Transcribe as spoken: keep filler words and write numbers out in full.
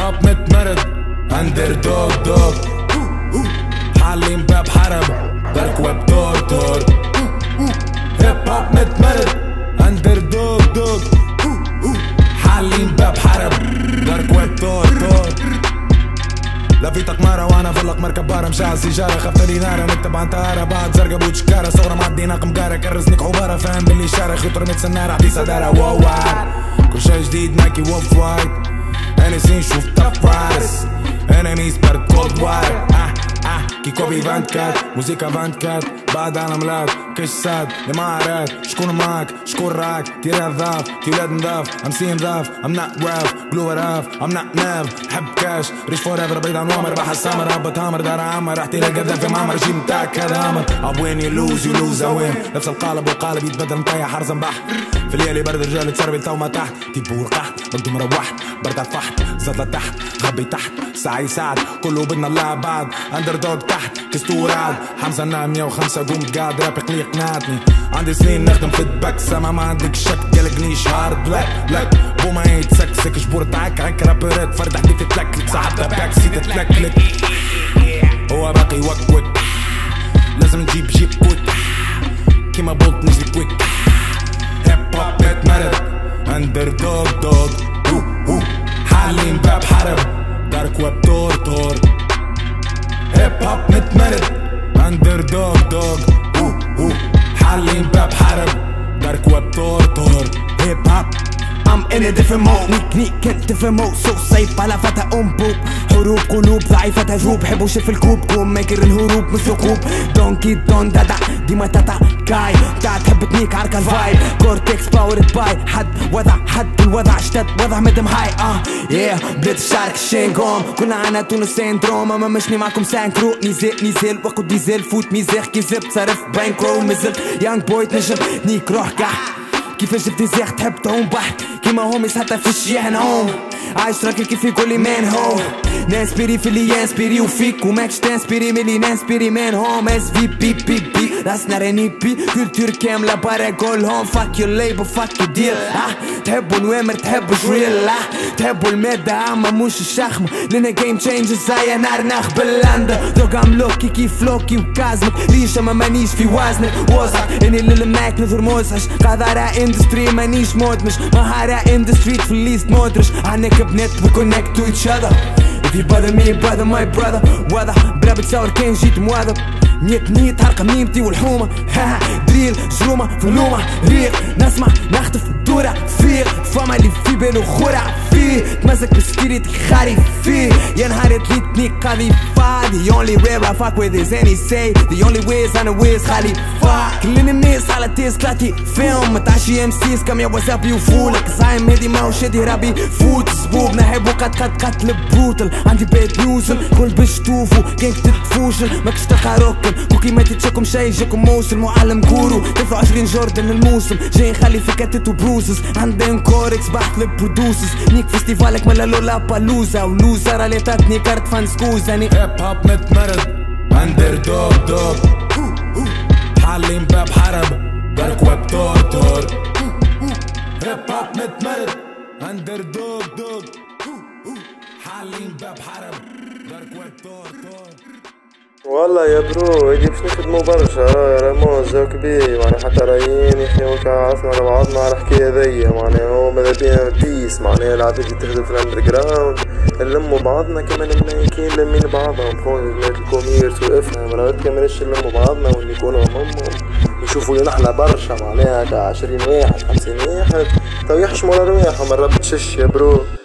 هوب متمرد اندر دوغ دوغ حالين باب حرب دارك ويب دور دور هيب هوب متمرد اندر دوغ دوغ حالين باب حرب دارك ويب دور دور لفيتك مرة وانا فلق مركب بارة مشاع سيجارة خفت لي نارة نكتب عن طهارة بعد زرقا بوتشكارة صورة معدي ناقم قارة كرزني حبارة فاهم باللي شارة خيط رميت سنارة عدي صدارة واو واو كل شي جديد نايكي ووف وايت انا سين شوف توب رايس انميز برد كولد واير اه اه كي كوبي فانت كات موسيقى فانت كات بعد على ملاد كش ساد اللي ما عرات شكون معاك شكون راك تيرا ضاف تي ولاد نضاف ام سين ضاف ام نوت راف جلو راف ام نوت ناف حب كاش ريش فور ايفر بعيد عن وامر بحر سامر هبط هامر دار عمر رحتي لقدام في معمر جيم متاعك هذا امر اب وين يو لوز يو لوز اوين نفس القالب والقالب يتبدل نطيح حرز بحر في الليالي برد رجال تسربي تو ما تحت تيبو رقحت بقدو مروحت برد فحت زاد تحت غبي تحت ساعة يساعد كله بدنا الله بعد اندر دوغ تحت كستور عاد حمزة انا مية وخمسة قمت قاعد راب قليق قناتني عندي سنين نخدم في البكسة ما ما عندك شك قلقنيش هارد بلاك بلاك بوما يتسكسك جبور تعك عك رابرات فرد حديث تتلكلك ساعتها باكسي تتلكلك هو باقي وك وك لازم نجيب جيب كويك كيما بولت نجري كويك هيب هوب متمرد اندر دوغ دوغ حالين باب حرب دارك ويب دور دور هيب هوب متمرد اندر دوغ دوغ حالين باب حرب دارك ويب دور دور هيب هوب I'm in a different mode نيك نيك كنت different mode so safe على فتى أنبوب حروب قلوب ضعيفة تجوب حبوش في الكوب قوم ماكر الهروب مثل ثقوب دونكي دون دادا ديما تاتا كاي بتاع تحب تنيك عركة الفايب كورتكس باورد باي حد وضع حد الوضع اشتد وضع مدم هاي اه yeah بديت الشارك الشينغوم كلنا عنا تونس سيندروم اما مشني معكم سانكرو نيزل نيزل وقت ديزل فوت ميزيخ كيزب صرف بانكرو مزل يانج بوي تنجم نيك روح كح كيفاش بديزيغ تحب تعوم بحت كيما هوميس حتى في الشيح نعوم عايش راكي كيف يقولي مان هو نانسبيري في اللي ينسبيري وفيك وماكش تنسبيري ملي نانسبيري مان هوم اس في بي بي بي راسنا راني بي كولتور كاملة برا قولهم فاك يور ليبل فاك يور ديل اه تحبوا نوامر تحبوا جريل اه تحبوا المادة اما مش الشخمة لنا جيم تشينجر زي نار ناخ باللندا دوغ ام لوكي كيف لوكي وكازمك ريشة ما مانيش في وزنك وزعك اني اللي معاك نظر موزعش قادرة اندستري مانيش مدمج مهارة اندستري في الليست مدرج عنك بنت we connect to each other if you bother me brother my brother واضح بلا بتصور كان جيت مواظب نيت نيت حرقة ميمتي والحومة ها دريل جرومة فلومة ريق نسمع نخطف دورة فيق فما اللي في بالو خورع فيه تمسك بسكيريت خاري فيه يا نهار تليتني قاضي فاضي the only rare I fuck with is any say the only ways أنا ويز خالي فاك كل الناس على تيز كلاتي فيلم متعشي ام سيس كم يا واتسابي وفولك زايم هادي ما وشادي ربي فوت سبوب نحب قد قد قتل بروتل عندي بيت نيوزل كل باش توفو كان تتفوشل ماكش تلقى ركن كوكي ما تتشكم شي جاكم موصل معلم كورو دفعوا عشرين جوردن الموسم جاي نخلي في كتت وبروزز عندهم كوركس بحث للبرودوسرز نيك فيستيفالك ملا لولا بالوزا ولوزر اللي تاتني كارت فانسكوزاني هيب هوب متمرد اندر دوغ دوغ حالين باب حرب دارك ويب دور دور هيب هوب متمرد اندر دوغ دوغ حالين باب حرب دارك ويب دور دور والله يا برو هيدي باش نخدمو برشا راه راه جو كبير معناها حتى رايين يحكي وكا عرفنا على بعضنا على الحكاية هذيا معناها هو ماذا بينا بيس معناها العباد اللي تخدم في الاندر جراوند نلمو بعضنا كما الملايكين لمين بعضهم خويا جماعة الكوميرس وافهم راه كما نش نلمو بعضنا واللي يكونوا همهم يشوفوا لنا احنا برشا معناها عشرين واحد خمسين واحد تو يحشموا على رواحهم مرات تشش يا برو.